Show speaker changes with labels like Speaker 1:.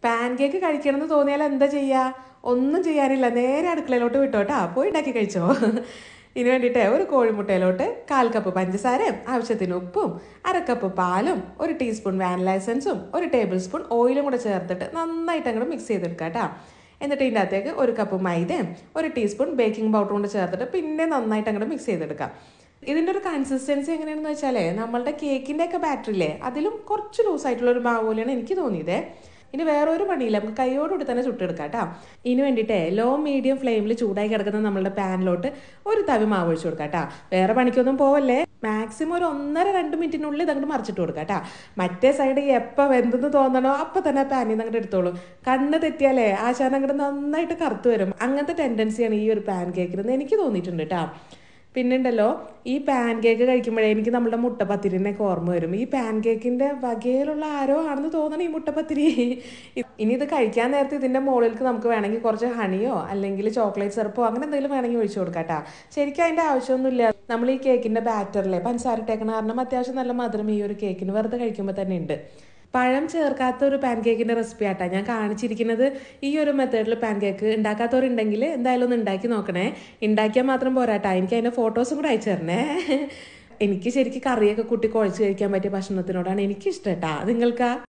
Speaker 1: Pan cake കഴിക്കണമെന്ന് തോന്നിയാൽ എന്താ ചെയ്യുക? ഒന്നും ചെയ്യാനില്ല, നേരെ അടുക്കളയിലോട്ട് വിട്ടോട്ടാ, പോയി ഉണ്ടാക്കി കഴിച്ചോ. ഇതിന് വേണ്ടിയിട്ട് ഒരു കോഴിമുട്ടയിലോട്ട് 1/4 കപ്പ് പഞ്ചസാരയും ആവശ്യത്തിന് ഉപ്പും 1/2 കപ്പ് പാലും 1 ടീസ്പൂൺ വാനില എസൻസും 1 ടേബിൾ സ്പൂൺ ഓയിലും കൂടെ ചേർത്തിട്ട് നന്നായിട്ട് അങ്ങോട്ട് മിക്സ് ചെയ്തെടുക്കുക കേട്ടോ. എന്നിട്ട് ഇതിൻ്റെ അകത്തേക്ക് 1 കപ്പ് മൈദയും 1 ടീസ്പൂൺ ബേക്കിംഗ് പൗഡറും കൂടെ ചേർത്തിട്ട് പിന്നെ നന്നായിട്ട് അങ്ങോട്ട് മിക്സ് ചെയ്തെടുക്കാം. ഇതിൻ്റെ ഒരു കൺസിസ്റ്റൻസി എങ്ങനെയാണെന്ന് വെച്ചാൽ നമ്മളുടെ കേക്കിൻ്റെ ഒക്കെ ബാറ്ററില്ലേ അതിലും കുറച്ച് ലൂസായിട്ടുള്ള ഒരു മാവ് പോലെയാണ് എനിക്ക് തോന്നിയത്. ഇനി വേറൊരു പണിയില്ല, നമുക്ക് കൈയോടുകൂടി തന്നെ ചുട്ടെടുക്കാം കേട്ടോ. ഇതിന് വേണ്ടിയിട്ട് ലോ മീഡിയം ഫ്ലെയിമിൽ ചൂടായി കിടക്കുന്ന നമ്മളുടെ പാനിലോട്ട് ഒരു തവി മാവ് ഒഴിച്ചു കൊടുക്കാം കേട്ടോ. വേറെ പണിക്കൊന്നും പോവല്ലേ, മാക്സിമം ഒരു 1.5-2 മിനിറ്റിനുള്ളിൽ ഇതങ്ങോട്ട് മറിച്ചിട്ട് കൊടുക്കാം കേട്ടോ. മറ്റേ സൈഡ് എപ്പോൾ വെന്തെന്ന് തോന്നണോ അപ്പം തന്നെ പാനിൽ നിന്ന് അങ്ങോട്ട് എടുത്തോളൂ. കണ്ണ് തെറ്റിയാലേ ആശാൻ അങ്ങോട്ട് നന്നായിട്ട് കറുത്ത് വരും. അങ്ങനത്തെ ടെൻഡൻസിയാണ് ഈ ഒരു പാൻ കേക്കിന് എനിക്ക് തോന്നിയിട്ടുണ്ട് കേട്ടോ. പിന്നെ ഉണ്ടല്ലോ, ഈ പാൻ കേക്ക് കഴിക്കുമ്പോഴേ എനിക്ക് നമ്മുടെ മുട്ടപ്പത്തിരിനൊക്കെ ഓർമ്മ വരും. ഈ പാൻ കേക്കിൻ്റെ വകയിലുള്ള ആരോ ആണെന്ന് തോന്നണം ഈ മുട്ടപ്പത്തിരി. ഇനി ഇത് കഴിക്കാൻ നേരത്തെ ഇതിൻ്റെ മുകളിലേക്ക് നമുക്ക് വേണമെങ്കിൽ കുറച്ച് ഹണിയോ അല്ലെങ്കിൽ ചോക്ലേറ്റ് സിറപ്പോ അങ്ങനെ എന്തെങ്കിലും വേണമെങ്കിൽ ഒഴിച്ചു കൊടുക്കാം കേട്ടോ. ശരിക്കും അതിൻ്റെ ആവശ്യമൊന്നുമില്ല. നമ്മൾ ഈ കേക്കിൻ്റെ ബാറ്ററിലെ പഞ്ചസാര ഇട്ടേക്കണ കാരണം അത്യാവശ്യം നല്ല മധുരം ഈ ഒരു കേക്കിന് വെറുതെ കഴിക്കുമ്പോൾ തന്നെ ഉണ്ട്. പഴം ചേർക്കാത്ത ഒരു പാൻ കേക്കിൻ്റെ റെസിപ്പി ആട്ടാ ഞാൻ കാണിച്ചിരിക്കുന്നത്. ഈ ഒരു മെത്തേഡിൽ പാൻ കേക്ക് ഉണ്ടാക്കാത്തവരുണ്ടെങ്കിൽ എന്തായാലും ഒന്ന് ഉണ്ടാക്കി നോക്കണേ. ഉണ്ടാക്കിയാൽ മാത്രം പോരാട്ടാ, എനിക്ക് അതിൻ്റെ ഫോട്ടോസും കൂടെ അയച്ചു തരണേ. എനിക്ക് ശരിക്കും കറിയൊക്കെ കൂട്ടി കുഴച്ച് കഴിക്കാൻ പറ്റിയ ഭക്ഷണത്തിനോടാണ് എനിക്കിഷ്ടം കേട്ടാ. നിങ്ങൾക്കാ?